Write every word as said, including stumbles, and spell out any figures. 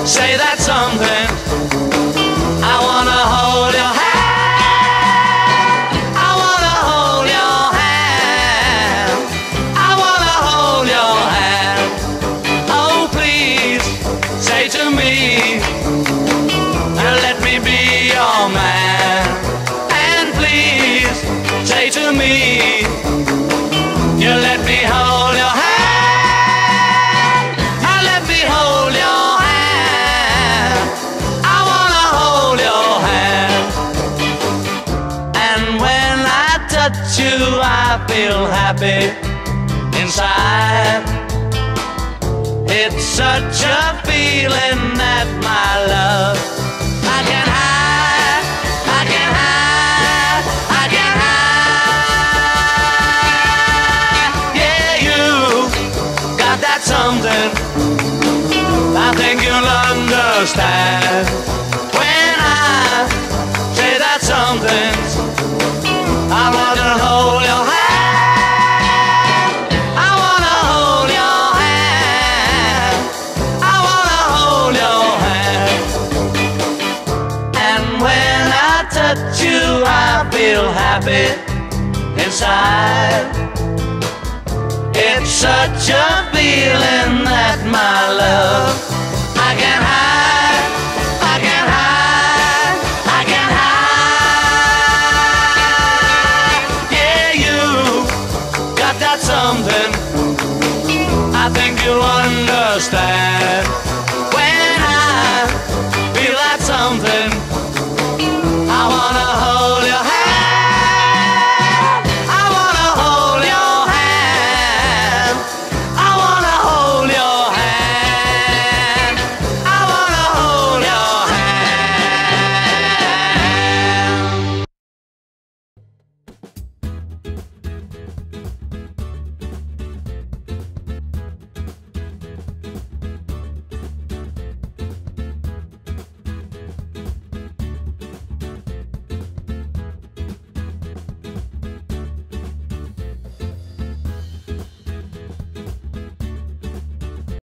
say that something. I wanna hold your hand. I wanna hold your hand. I wanna hold your hand. Oh, please say to me, let me be your man. And please say to me, you let me hold your hand. I let me hold your hand. I wanna hold your hand. And when I touch you, I feel happy inside. It's such a feeling that my love I can hide, I can hide, I can hide. Yeah, you got that something I think you'll understand. When I say that something, I wanna hold your hand. I wanna hold your hand. I wanna hold your hand. And when I touch you, I feel happy inside. It's such a feeling that my love